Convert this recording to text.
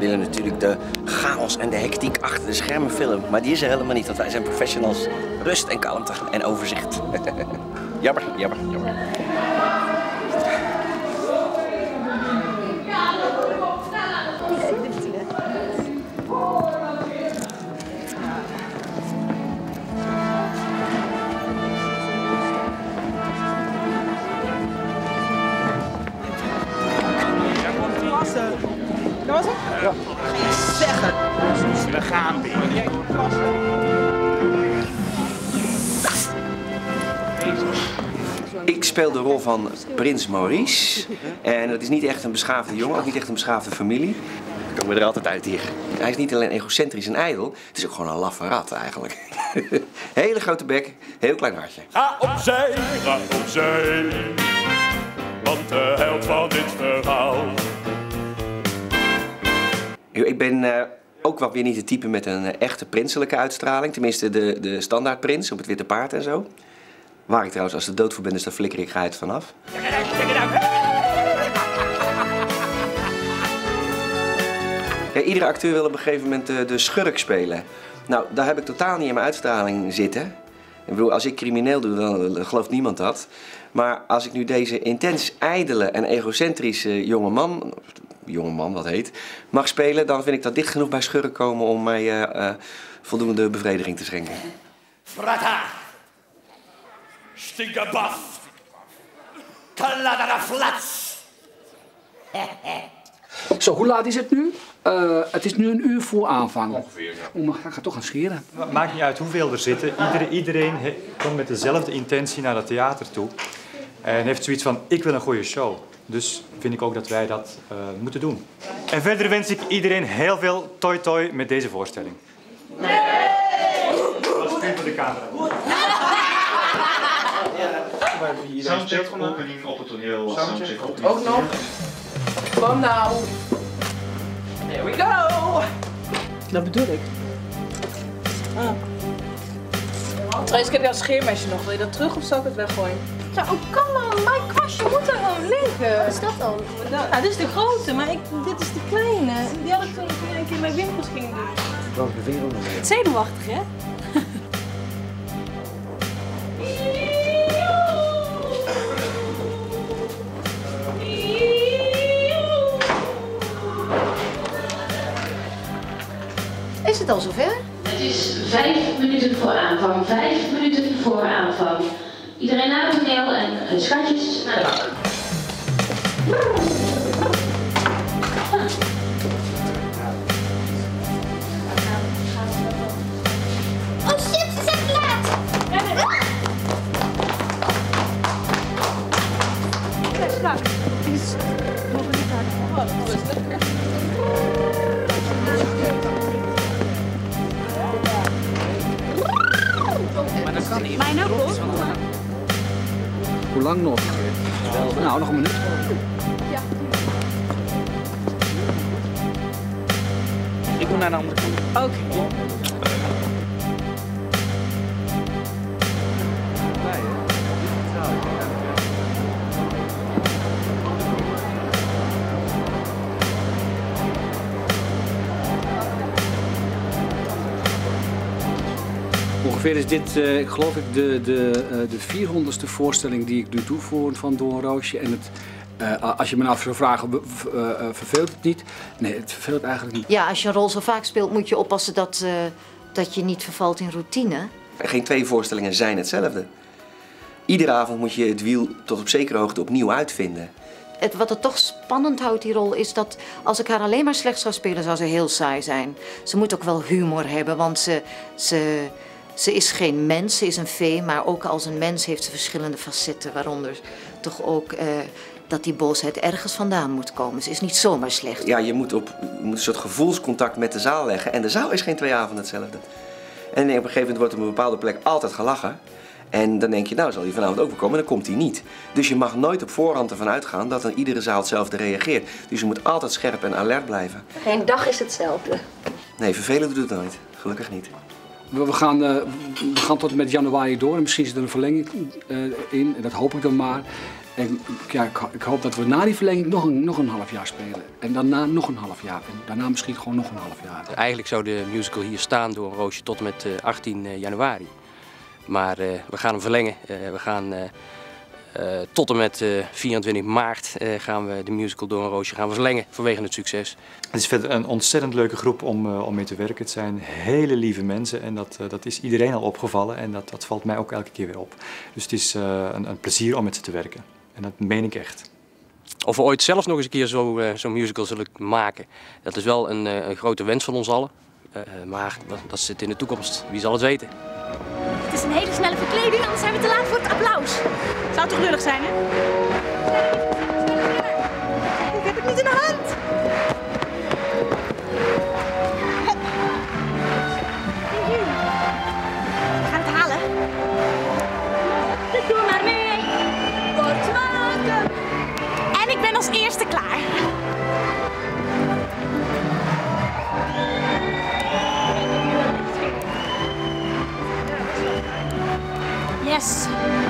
willen natuurlijk de chaos en de hectiek achter de schermen filmen. Maar die is er helemaal niet, want wij zijn professionals. Rust en kalmte en overzicht. Jammer, jammer, jammer. Dat was het? Ja. Ga je zeggen? We gaan weer. Ik speel de rol van Prins Maurice. En dat is niet echt een beschaafde jongen, ook niet echt een beschaafde familie. Ik kom er altijd uit hier. Hij is niet alleen egocentrisch en ijdel, het is ook gewoon een laffe rat eigenlijk. Hele grote bek, heel klein hartje. Ga opzij, want de held van dit verhaal. Ik ben ook wel weer niet het type met een echte prinselijke uitstraling. Tenminste de standaardprins op het witte paard en zo. Waar ik trouwens als de dood voor ben, dus daar flikker ik uit vanaf. Ja, iedere acteur wil op een gegeven moment de schurk spelen. Nou, daar heb ik totaal niet in mijn uitstraling zitten. Ik bedoel, als ik crimineel doe, dan gelooft niemand dat. Maar als ik nu deze intens ijdele en egocentrische jongeman, wat heet, mag spelen, dan vind ik dat dicht genoeg bij schurk komen om mij voldoende bevrediging te schenken. Frata! Stinkerbaf! Kladderaflats! Zo, hoe laat is het nu? Het is nu 1 uur voor aanvang. Ongeveer, ja. Oh, maar ik ga toch gaan scheren. Maakt niet uit hoeveel er zitten. Iedereen komt met dezelfde intentie naar het theater toe. En heeft zoiets van, ik wil een goede show. Dus vind ik ook dat wij dat moeten doen. En verder wens ik iedereen heel veel toi-toi met deze voorstelling. Nee! Dat is voor de camera. Soundcheck opening op het toneel. Soundcheck opening. Ook nog. Kom nou. Here we go. Dat bedoel ik. Trouwens, ik heb jouw scheermesje nog. Wil je dat terug of zal ik het weggooien? Ja, oh, kom on, mijn kwastje moet er gewoon liggen. Wat is dat dan? Nou, dit is de grote, maar dit is de kleine. Die had ik toen ik een keer mijn wimpers ging doen. Wat is de Zenuwachtig, hè? Is het al zover? Het is 5 minuten voor aanvang. 5 minuten voor aanvang. Iedereen naar het toneel en schatjes naar de... Oh shit, ze zijn laat! Kijk, die is nog niet hard. Maar dat kan niet. Mijn ook hoor. Hoe lang nog? Nou, nog een minuut. Ja. Ik moet naar de andere kant. Oké. Ongeveer is dit, ik geloof de 400ste voorstelling die ik nu doe van Doornroosje. En als je me nou zou vragen, verveelt het niet? Nee, het verveelt eigenlijk niet. Ja, als je een rol zo vaak speelt, moet je oppassen dat je niet vervalt in routine. Geen 2 voorstellingen zijn hetzelfde. Iedere avond moet je het wiel tot op zekere hoogte opnieuw uitvinden. Wat het toch spannend houdt, die rol, is dat als ik haar alleen maar slecht zou spelen, zou ze heel saai zijn. Ze moet ook wel humor hebben, want ze is geen mens, ze is een vee, maar ook als een mens heeft ze verschillende facetten, waaronder toch ook dat die boosheid ergens vandaan moet komen. Ze is niet zomaar slecht. Ja, je moet een soort gevoelscontact met de zaal leggen en de zaal is geen 2 avonden hetzelfde. En op een gegeven moment wordt op een bepaalde plek altijd gelachen. En dan denk je, nou zal hij vanavond ook wel komen, en dan komt hij niet. Dus je mag nooit op voorhand ervan uitgaan dat dan iedere zaal hetzelfde reageert. Dus je moet altijd scherp en alert blijven. Geen dag is hetzelfde. Nee, vervelen doet het nooit. Gelukkig niet. We gaan tot en met januari door en misschien zit er een verlenging in, en dat hoop ik dan maar. En ja, ik hoop dat we na die verlenging nog een half jaar spelen. En daarna nog een half jaar. En daarna misschien gewoon nog een half jaar. Eigenlijk zou de musical hier staan door een roosje tot en met 18 januari. Maar we gaan hem verlengen. We gaan tot en met 24 maart gaan we de musical door een roosje gaan verlengen vanwege het succes. Het is verder een ontzettend leuke groep om mee te werken. Het zijn hele lieve mensen en dat is iedereen al opgevallen en dat valt mij ook elke keer weer op. Dus het is een plezier om met ze te werken en dat meen ik echt. Of we ooit zelf nog eens een keer zo'n musical zullen maken, dat is wel een grote wens van ons allen. Maar dat zit in de toekomst, wie zal het weten. Het is een hele snelle verkleding, anders zijn we te laat voor het applaus. Zou toch lullig zijn, hè? Ik heb het niet in de hand. We gaan het halen. Doe maar mee. Wordt maken. En ik ben als eerste klaar. Yes.